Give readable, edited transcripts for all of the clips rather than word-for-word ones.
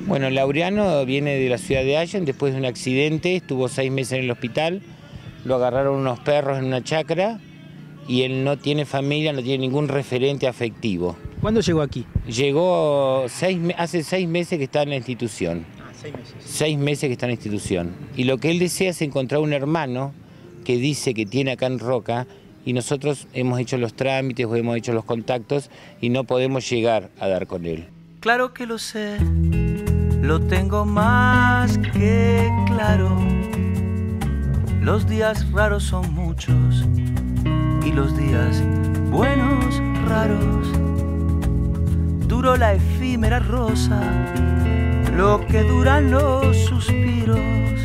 Bueno, Laureano viene de la ciudad de Allen después de un accidente, estuvo 6 meses en el hospital, lo agarraron unos perros en una chacra y él no tiene familia, no tiene ningún referente afectivo. ¿Cuándo llegó aquí? Llegó hace 6 meses que está en la institución. 6 meses. 6 meses que está en la institución. Y lo que él desea es encontrar un hermano que dice que tiene acá en Roca y nosotros hemos hecho los trámites o hemos hecho los contactos y no podemos llegar a dar con él. Claro que lo sé, lo tengo más que claro. Los días raros son muchos y los días buenos raros. Duró la efímera rosa, lo que duran los suspiros,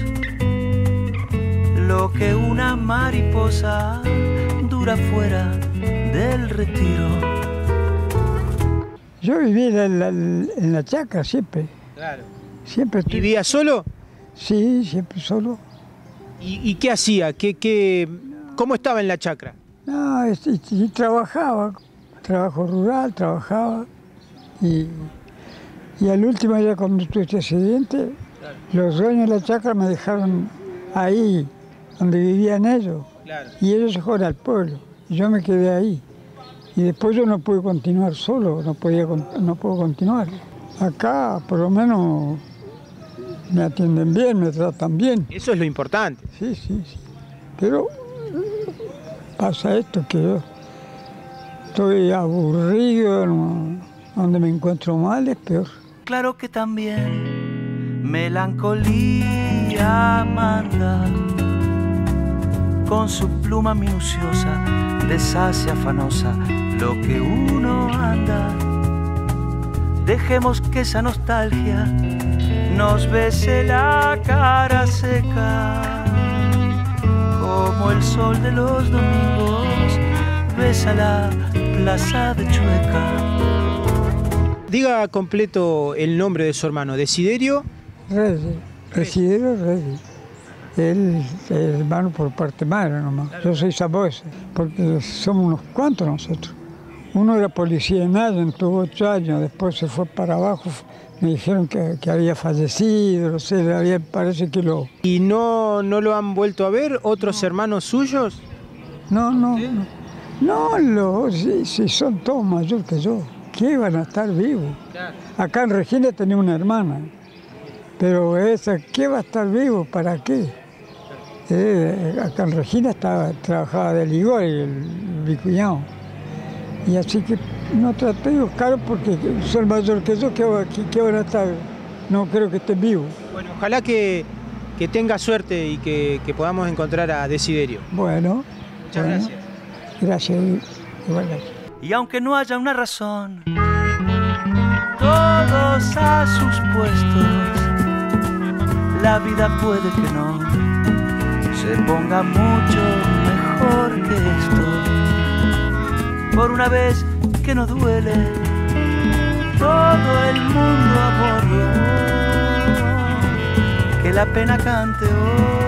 lo que una mariposa dura fuera del retiro. Yo viví en la chacra siempre. Claro. Siempre ¿Vivía solo? Sí, siempre solo. ¿Y qué hacía? ¿Cómo estaba en la chacra? No, y trabajaba, trabajo rural, trabajaba. Y al último día cuando tuve este accidente, claro, los dueños de la chacra me dejaron ahí, donde vivían ellos. Claro. Y ellos se fueron al pueblo. Y yo me quedé ahí. Y después yo no pude continuar solo, no puedo continuar. Acá por lo menos me atienden bien, me tratan bien. Eso es lo importante. Sí. Pero pasa esto que yo estoy aburrido, donde me encuentro mal es peor. Claro que también melancolía manda, con su pluma minuciosa deshace afanosa lo que uno anda. Dejemos que esa nostalgia nos bese la cara seca, como el sol de los domingos besa la plaza de Chueca. Diga completo el nombre de su hermano. ¿Desiderio? Reyes. Desiderio Reyes. Él es hermano por parte madre nomás. Claro. Yo soy sabueso, porque somos unos cuantos nosotros. Uno era policía en Allen, tuvo 8 años, después se fue para abajo, me dijeron que había fallecido, no sé, parece que lo... ¿Y no lo han vuelto a ver otros hermanos suyos? No, sí, son todos mayores que yo. ¿Qué van a estar vivos? Claro. Acá en Regina tenía una hermana, pero esa, ¿qué va a estar vivo? ¿Para qué? Acá en Regina trabajaba de ligor, mi cuñado. Y así que no traté de buscar porque son mayores que yo, ¿qué van a estar? No creo que estén vivos. Bueno, ojalá que tenga suerte y que podamos encontrar a Desiderio. Bueno. Muchas gracias. Gracias, igual gracias. Y aunque no haya una razón, todos a sus puestos, la vida puede que no se ponga mucho mejor que esto. Por una vez que no duele, todo el mundo aborró, que la pena cante hoy.